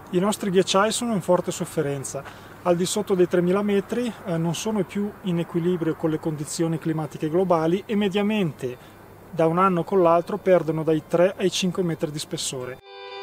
I nostri ghiacciai sono in forte sofferenza. Al di sotto dei 3000 metri non sono più in equilibrio con le condizioni climatiche globali e mediamente da un anno con l'altro perdono dai 3 ai 5 metri di spessore.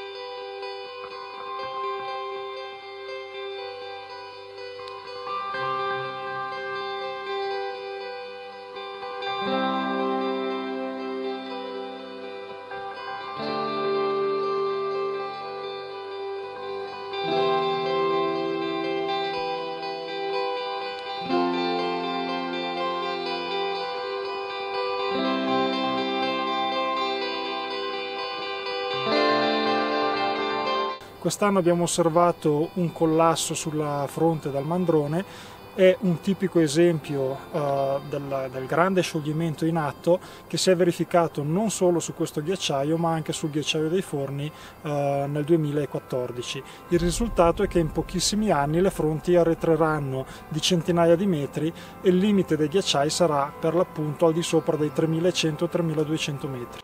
Quest'anno abbiamo osservato un collasso sulla fronte del Mandrone, è un tipico esempio del grande scioglimento in atto che si è verificato non solo su questo ghiacciaio ma anche sul ghiacciaio dei Forni nel 2014. Il risultato è che in pochissimi anni le fronti arretreranno di centinaia di metri e il limite dei ghiacciai sarà per l'appunto al di sopra dei 3100-3200 metri.